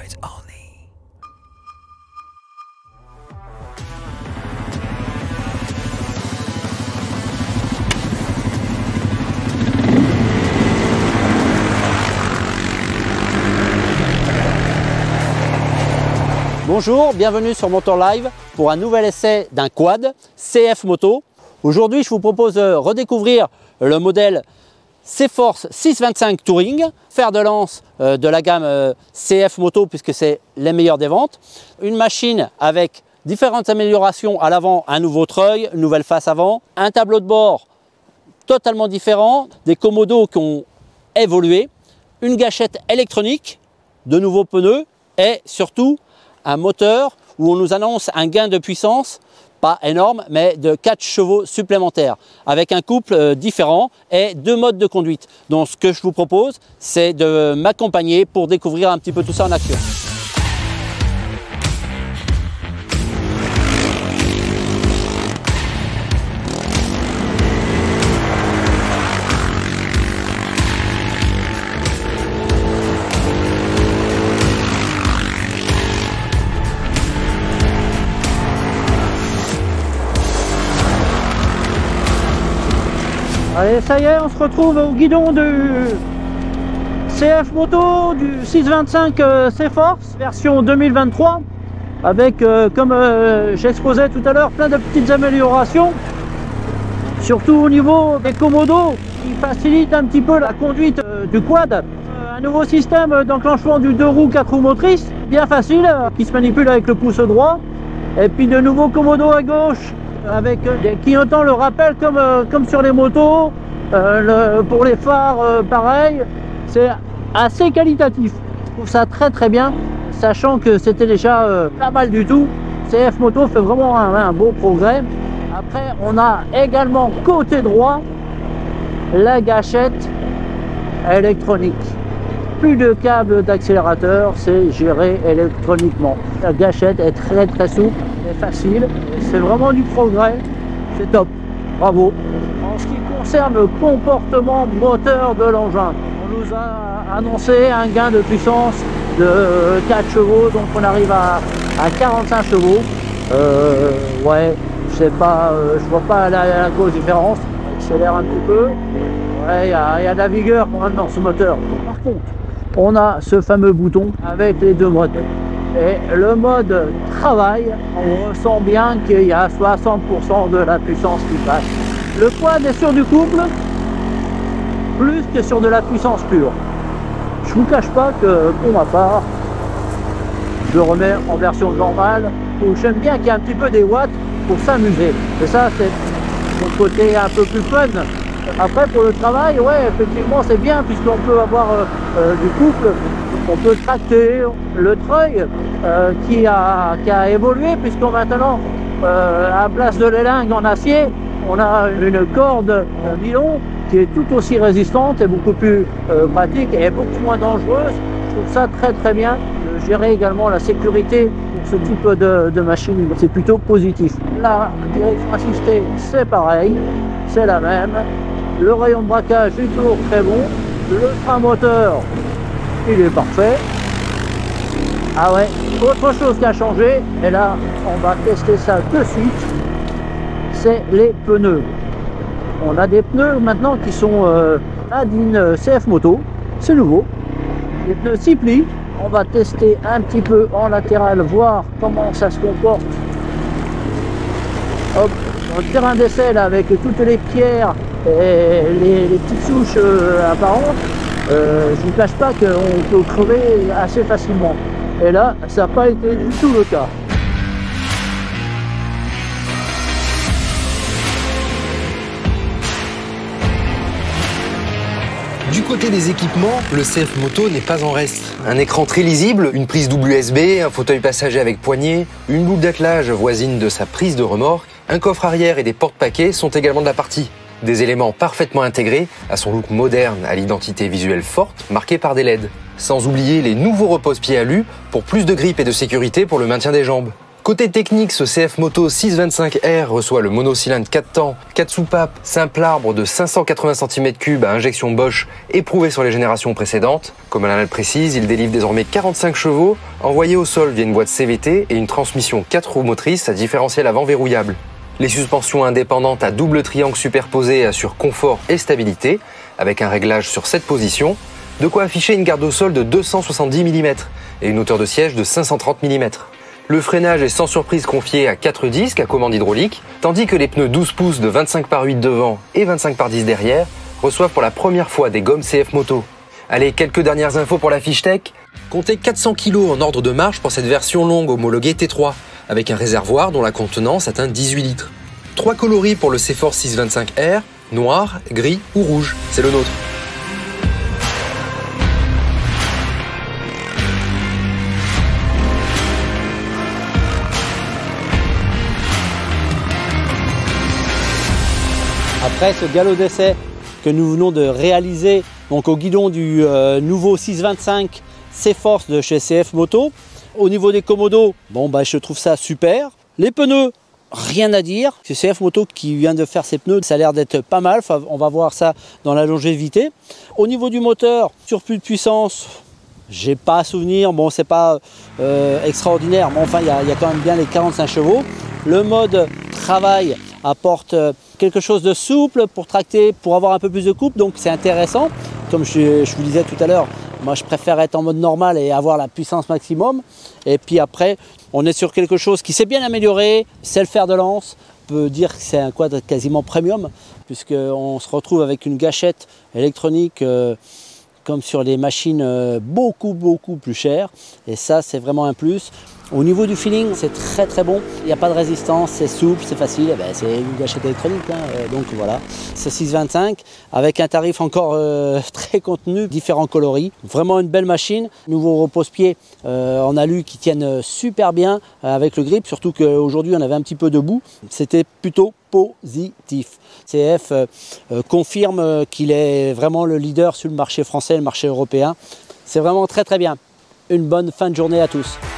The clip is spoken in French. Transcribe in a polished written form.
Street only. Bonjour, bienvenue sur Motor Live pour un nouvel essai d'un quad CF Moto. Aujourd'hui, je vous propose de redécouvrir le modèle C-Force 625 Touring, fer de lance de la gamme CF Moto puisque c'est les meilleurs des ventes. Une machine avec différentes améliorations à l'avant, un nouveau treuil, une nouvelle face avant, un tableau de bord totalement différent, des commodos qui ont évolué, une gâchette électronique, de nouveaux pneus et surtout un moteur où on nous annonce un gain de puissance, pas énorme, mais de 4 chevaux supplémentaires, avec un couple différent et 2 modes de conduite. Donc ce que je vous propose, c'est de m'accompagner pour découvrir un petit peu tout ça en action. Allez, ça y est, on se retrouve au guidon du CF Moto, du 625 C-Force, version 2023, avec, comme j'exposais tout à l'heure, plein de petites améliorations, surtout au niveau des commodos, qui facilitent un petit peu la conduite du quad. Un nouveau système d'enclenchement du 2 roues 4 roues motrices, bien facile, qui se manipule avec le pouce droit, et puis de nouveaux commodos à gauche, avec des clignotants, le rappel comme sur les motos, pour les phares pareil, c'est assez qualitatif. Je trouve ça très bien, sachant que c'était déjà pas mal du tout. CF Moto fait vraiment un beau progrès. Après, on a également côté droit la gâchette électronique. Plus de câble d'accélérateur, c'est géré électroniquement. La gâchette est très souple et facile. C'est vraiment du progrès. C'est top. Bravo. En ce qui concerne le comportement moteur de l'engin, on nous a annoncé un gain de puissance de 4 chevaux, donc on arrive à 45 chevaux. Ouais, je sais pas, je vois pas la grosse différence. On accélère un petit peu. Ouais, il y a de la vigueur quand même dans ce moteur. Par contre, on a ce fameux bouton avec les 2 modes. Et le mode travail, on ressent bien qu'il y a 60% de la puissance qui passe. Le quad est sur du couple, plus que sur de la puissance pure. Je vous cache pas que pour ma part, je le remets en version normale, où j'aime bien qu'il y ait un petit peu des watts pour s'amuser. Et ça, c'est mon côté un peu plus fun. Après, pour le travail, ouais, effectivement, c'est bien, puisqu'on peut avoir du couple, on peut tracter le treuil qui a évolué, puisqu'on maintenant, à la place de l'élingue en acier, on a une corde nylon qui est tout aussi résistante et beaucoup plus pratique et beaucoup moins dangereuse. Je trouve ça très bien. Gérer également la sécurité pour ce type de machine, c'est plutôt positif. La direction assistée, c'est pareil, c'est la même. Le rayon de braquage est toujours très bon. Le frein moteur, il est parfait. Ah ouais, autre chose qui a changé, et là on va tester ça de suite, c'est les pneus. On a des pneus maintenant qui sont Adin CF Moto, c'est nouveau. Les pneus 6 plis. On va tester un petit peu en latéral, voir comment ça se comporte. Hop, dans le terrain d'essai là, avec toutes les pierres et les petites souches apparentes, je ne vous cache pas qu'on peut crever assez facilement. Et là, ça n'a pas été du tout le cas. Du côté des équipements, le CF Moto n'est pas en reste. Un écran très lisible, une prise double USB, un fauteuil passager avec poignée, une boucle d'attelage voisine de sa prise de remorque, un coffre arrière et des porte-paquets sont également de la partie. Des éléments parfaitement intégrés à son look moderne, à l'identité visuelle forte, marquée par des LED. Sans oublier les nouveaux repose-pieds alu pour plus de grip et de sécurité pour le maintien des jambes. Côté technique, ce CF Moto 625R reçoit le monocylindre 4 temps, 4 soupapes, simple arbre de 580 cm3 à injection Bosch éprouvé sur les générations précédentes. Comme elle le précise, il délivre désormais 45 chevaux, envoyés au sol via une boîte CVT et une transmission 4 roues motrices à différentiel avant verrouillable. Les suspensions indépendantes à double triangle superposé assurent confort et stabilité, avec un réglage sur 7 positions, de quoi afficher une garde au sol de 270 mm et une hauteur de siège de 530 mm. Le freinage est sans surprise confié à 4 disques à commande hydraulique, tandis que les pneus 12 pouces de 25 par 8 devant et 25 par 10 derrière reçoivent pour la première fois des gommes CF Moto. Allez, quelques dernières infos pour la fiche tech. Comptez 400 kg en ordre de marche pour cette version longue homologuée T3, avec un réservoir dont la contenance atteint 18 litres. 3 coloris pour le C-Force 625R, noir, gris ou rouge, c'est le nôtre. Après ce galop d'essai que nous venons de réaliser donc au guidon du nouveau 625 C-Force de chez CF Moto, au niveau des commodos, je trouve ça super. Les pneus, rien à dire. C'est CF Moto qui vient de faire ses pneus, ça a l'air d'être pas mal. Enfin, on va voir ça dans la longévité. Au niveau du moteur, surplus de puissance, j'ai pas à souvenir. Bon, c'est pas extraordinaire, mais enfin, il y a quand même bien les 45 chevaux. Le mode travail apporte quelque chose de souple pour tracter, pour avoir un peu plus de couple, donc c'est intéressant. Comme je vous disais tout à l'heure, moi je préfère être en mode normal et avoir la puissance maximum. Et puis après, on est sur quelque chose qui s'est bien amélioré, c'est le fer de lance. On peut dire que c'est un quad quasiment premium, puisqu'on se retrouve avec une gâchette électronique comme sur les machines beaucoup plus chères. Et ça, c'est vraiment un plus. Au niveau du feeling, c'est très bon. Il n'y a pas de résistance, c'est souple, c'est facile. C'est une gâchette électronique, donc voilà. C'est 625 avec un tarif encore très contenu, différents coloris. Vraiment une belle machine. Nouveau repose-pied en alu qui tiennent super bien avec le grip, surtout qu'aujourd'hui on avait un petit peu de boue. C'était plutôt positif. CF confirme qu'il est vraiment le leader sur le marché français et le marché européen. C'est vraiment très bien. Une bonne fin de journée à tous.